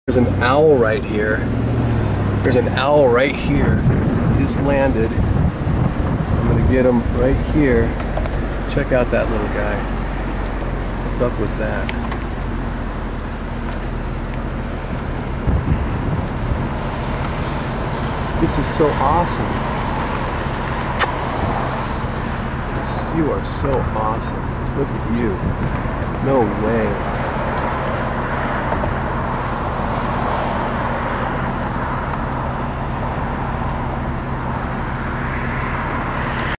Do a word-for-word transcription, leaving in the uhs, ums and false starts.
There's an owl right here. There's an owl right here. He just landed. I'm gonna get him right here. Check out that little guy. What's up with that? This is so awesome. You are so awesome. Look at you. No way.